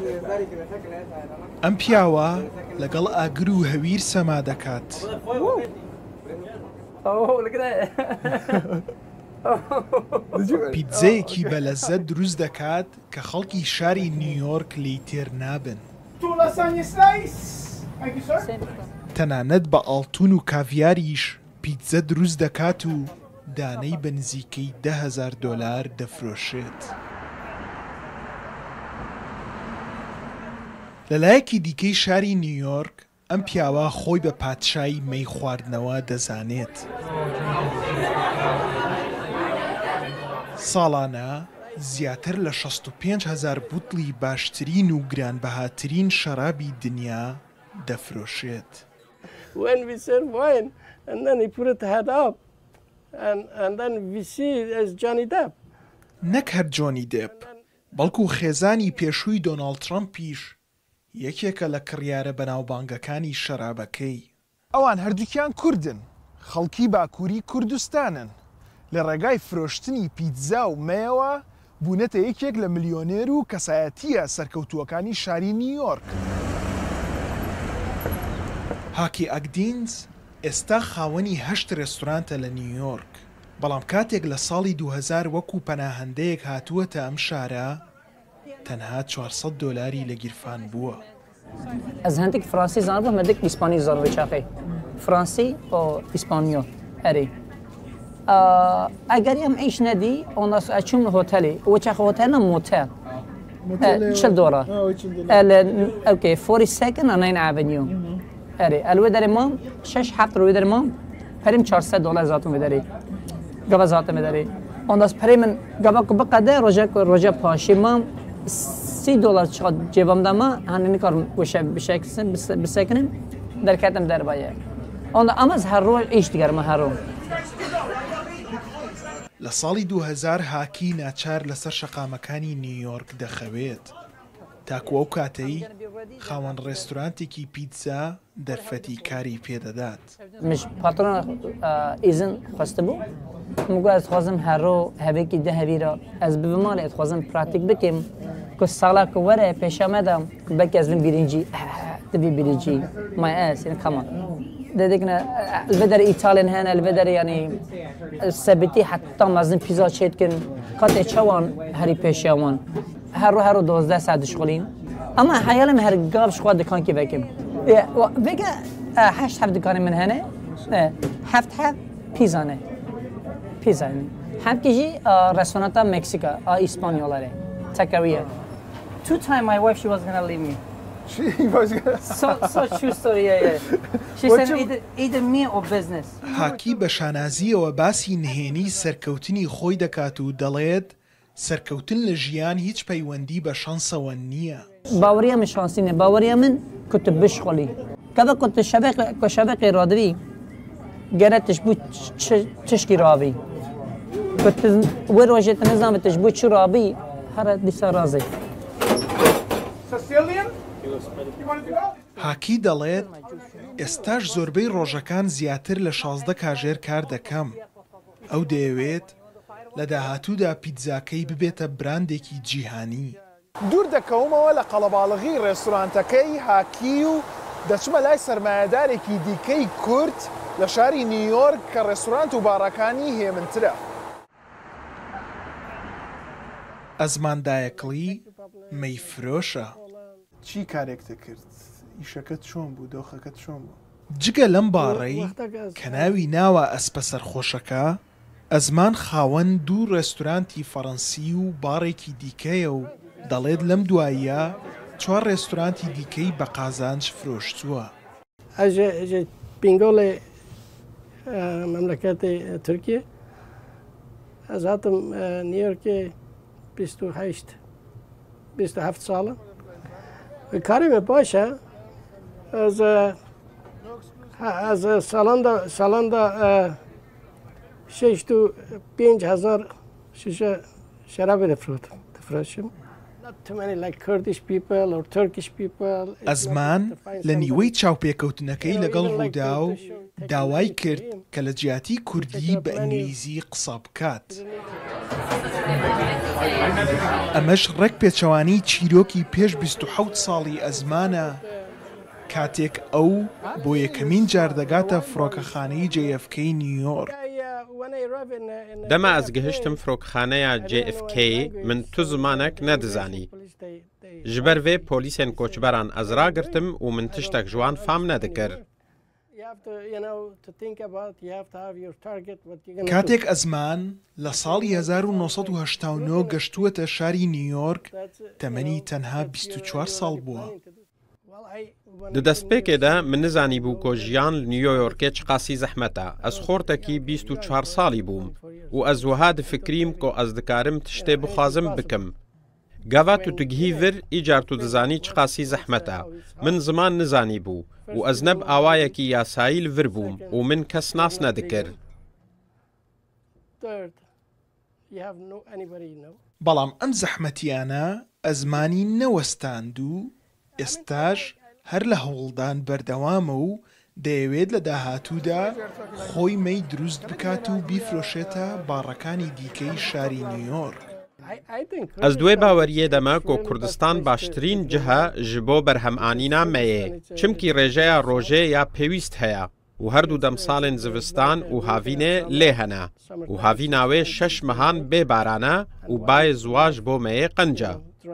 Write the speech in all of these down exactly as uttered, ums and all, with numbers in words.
ئەم پیاوە لەگەڵ ئاگر و هەویر سەما دەکات. پیتزەیەکی بەلەزەت دروست دەکات کە خەڵکی شاری نیویۆرک لی تێر نابن. تەنانەت بە ئاڵتون و کاڤیاریش پیتزە دروست دەکات و دانەی بە نزیکەی دە هەزار دۆلار دەفرۆشێت. لەلایەکی دیکەی شاری نیویۆرک ئەم پیاوە خۆی بە پادشای مەی خواردنەوە دەزانێت. ساڵانە زیاتر لە شەست و پێنج هەزار بوتڵی باشترین و گرانبەهاترین شەرابی دنیا دەفرۆشێت. نەک هەر جۆنی دێپ، بەڵکو خێزانی پێشووی دۆناڵد ترەمپیش یەکێکە لە کڕیارە بەناوبانگەکانی شەرابەکەی. ئەوان هەردووکیان کوردن، خەڵکی باکووری کوردستانن. لە ڕێگای فرۆشتنی پیتزا و مەیەوە بوونەتە یەکێک لە ملیۆنێر و کەسایەتیە سەرکەوتووەکانی شاری نیویۆرک. هاکی ئەگدینز ئێستا خاوەنی هەشت ڕێستورانتە لە نیویۆرک، بەڵام کاتێک لە ساڵی دوو هەزار وەکو پەناهەندەیەک هاتووەتە ئەم شارە تەنها چوارسەد دۆلاری لە گیرفان بووە. ئەز هەندێک فرانسی زانبوو هەندێک ئیسپانی زانەوەی چاقی فرانسی و ئیسپانیۆ ئەرێ ئەگەری ئەم ئیش نەدی ئۆناس ئەچوم هۆتەلی وەچەخ هۆتەلە مۆتێل چل دۆڵار ئەوکێ فۆری سەکن ئەناین ئاڤنیۆ ئەرێ ئەلوێ دەرێ مام شەش هەفت ڕوێ دەرێ مام پەریم چوارسەد دۆلار زاتم دەرێ گەبە زاتم دەرێ ئۆنداس پەرێ من گەبەک بقەدە ڕۆژە ڕۆژە پاشی مام سی دۆلار چقدر جێبەمدەما هەنێنی کار وشە بشەکسن بسەکنن دەرکەتم دەربایە ئۆندا ئەمەز هەر ڕۆژ ئیش دیگەرمە هەڕۆ. لە ساڵی دوو هەزار هاکی ناچار لەسەر شەقامەکانی نیویۆرک دەخەوێت. تاکو ئەو کاتەی خاوەن ڕێستورانتێکی پیتزا دەرفەتی کاری پێدەدات. مش پاتڕۆن ئیزن خواستە بوو مگو ئەس خوازم هەڕۆ هەوێکی دە هەویرە ئەس ببماڵێ ئەت خوازم پراتیک بکەم کە ساڵا کە وەرە پێشەمەدەم بەکی ئەس بم بیرینجی دەبی بیرینجی مای ئەس یعنی کەمان دەدێکنە البەدەر ئیتالین هەنە البەدەر ینی سەبتی حتا مەزن پیزا چێتکن کاتێ چەوان هەری پێشەوان هەروە هەرۆ دۆزدە سا دشخۆلین ئەمە حەیەڵم هەر گاڤ شخوا دکانکی بەکەم بێگە هەشت هەفت دکانی من هەنێ هەفت هەفت پیزانێ پیزانێ هەمکیژی ڕێستۆرانتا مکسیکا ئیسپانیۆڵەرێ تەکەویە. Two time my wife she was gonna leave me. She was gonna... so, so true story, yeah, yeah. She said you... either, either me or business. هاکی بە شانازیەوە باسی نهێنی سەرکەوتنی خۆی دەکات و دەڵێت سەرکەوتن لە ژیان هیچ پەیوەندی بە شانسەوە نییە. باوەریە من شانسی نیە باوەریە من کت بشخۆلی کەبە کت شەبێک شەبێکی ڕادوی گەرە تش بوو تشکی ڕاوی وێ ڕۆژێتە نەزانێت تش بوو چ ڕابی هەرە دیسا ڕازێ. هاکی دەڵێت ئێستاش زۆربەی ڕۆژەکان زیاتر لە شازدە کاژێر کار دەکەم. ئەو دەیەوێت لە داهاتوودا پیتزاکەی ببێتە براندێکی جیهانی. دوور دەکەومەوە لە قەڵەباڵغی ڕێستورانتەکەی هاکی و دەچمە لای سەرمایەدارێکی دیکەی کورد لە شاری نیویۆرک کە ڕێستورانت و باڕەکانی هێمنترە. ئەزمان دایەکڵی مەیفرۆشە. چی کارێکتە کرد؟ ئیشەکەت چۆن بوو دۆخەکەت چۆن بوو؟ جگە لەم باڕەی کە ناوی ناوە ئەسپە سەرخۆشەکە ئەزمان خاوەن دوو ڕێستورانتی فەڕەنسی و باڕێکی دیکەیە و دەڵێت لەم دواییە چوار ڕێستورانتی دیکەی بە قازانج فرۆشتووە. ئەژە پینگۆڵێ مەملەکەتی تورکیە ئەز هاتم نیویۆرکێ بیست و هەشت بیست و هەفت ساڵە کارێمە باشە ئەز ئەز ساڵاندا ساڵاندا شش و پێنج هەزار شیشە شەرابێ دەفرۆتم دەفرۆشم. ئەزمان لە نیوەی چاوپێکەوتنەکەی لەگەڵ ڕوودا و داوای کرد کە لە جیاتی کوردی بە ئینگلیزی قسە بکات. ئەمەش ڕێک پێچەوانی چیرۆکی پێش بیست و حەوت ساڵی ئەزمانە کاتێک ئەو بۆ یەکەمین جار دەگاتە فڕۆکەخانەی جێ ئەف کەی نیویۆرک. دەما ئەس گەهشتم فرۆکخانەیە جێ ئەف کەی من تو زمانێک نەدزانی ji ber vê polîsên koçberan ez ragirtim û min tiştek ji wan fam nedikir. کاتێک ئەزمان لە ساڵی هەزار و نۆ سەد و هەشتا و نۆ گەشتووەتە شاری نیویۆرک تەمەنی تەنها بیست و چوار ساڵ بووە. Di destpêkê de min nizanî bû ku jiyan li Nîwyorkê çi qasî zehmet e. Ez xortekî bîst û çar salî bûm û ez wiha difikrîm ku ez dikarim tiştê bixwazim bikim. Gava tu tigihî vir îcar tu dizanî çi qasî zehmet e. Min ziman nizanî bû û ez neb awayekî yasayî li vir bûm û min kes nas nedikir. بەڵام ئەم زەحمەتیانە ئەزمانی نەوەستاند و ئێستاش هەر لە هەوڵدان بەردەوامە و دەیەوێت لە داهاتوودا خۆی مەی دروست بکات و بیفرۆشێتە باڕەکانی دیکەی شاری نیویۆرک. Ez duê baweriyê deme ku Kurdistan baştirîn ciha ji bo berhemanîna meyê çimkî rêjeya rojê ya pêwîst heye û her du demsalên zivistan û havînê lê hene û havîna wê şeş mehan bêbaran e û bayê ziwa ji bo meyê qenc e.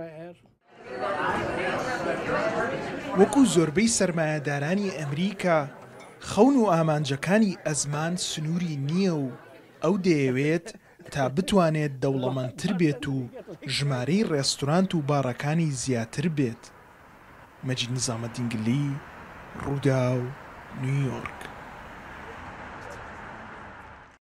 وەکو زۆربەی سەرمایەدارانی ئەمریکا خەون و ئامانجەکانی ئەزمان سنووری نییە و ئەو دەیەوێت تا بتوانێت دەوڵەمەندتر بێت و ژمارەی ڕێستورانت و باڕەکانی زیاتر بێت. مەجید نیزامەدینگلی، ڕوودا و نیویۆرک.